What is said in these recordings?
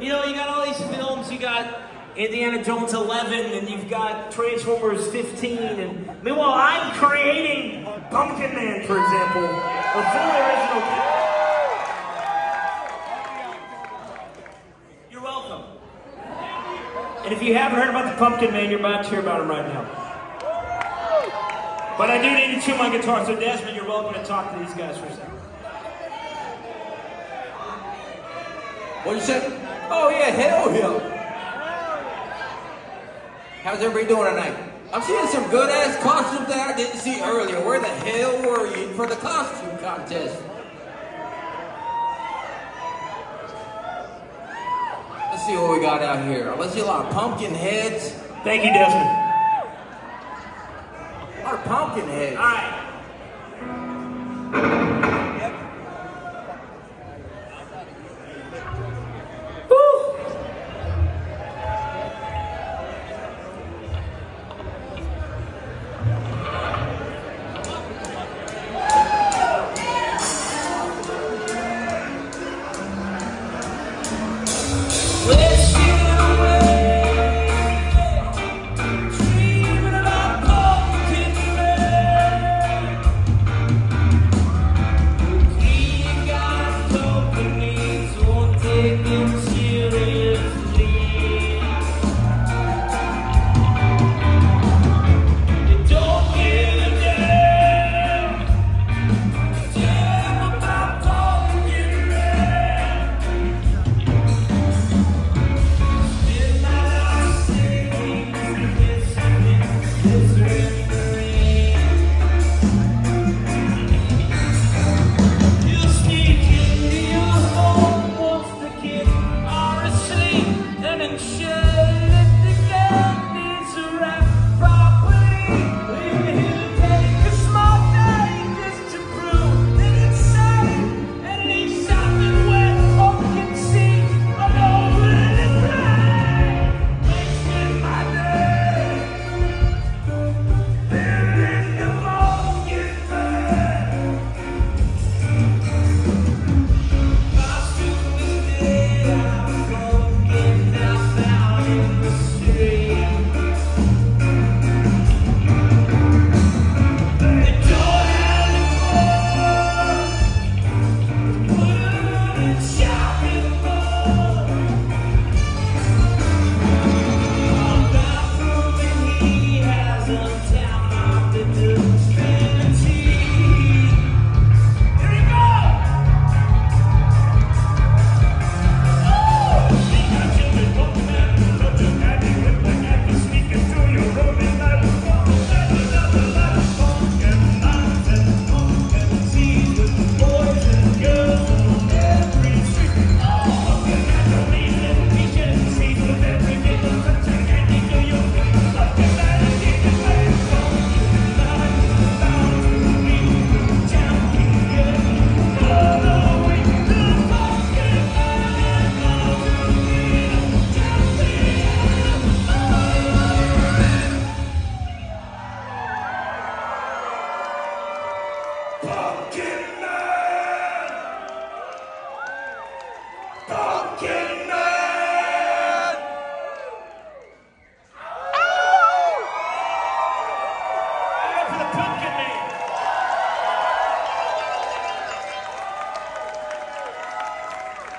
You know, you got all these films, you got Indiana Jones 11, and you've got Transformers 15, and meanwhile, I'm creating Pumpkin Man, for example, a fully original. You're welcome. And if you haven't heard about the Pumpkin Man, you're about to hear about him right now. But I do need to tune my guitar, so Desmond, you're welcome to talk to these guys for a second. What'd you say? Oh yeah, hell yeah. How's everybody doing tonight? I'm seeing some good ass costumes that I didn't see earlier. Where the hell were you for the costume contest? Let's see what we got out here. Let's see a lot of pumpkin heads. Thank you, Desmond. A lot of pumpkin heads. All right.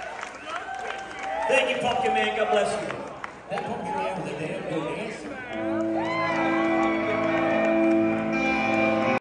Thank you, Pumpkin Man. God bless you. That Pumpkin Man was a damn good dancer.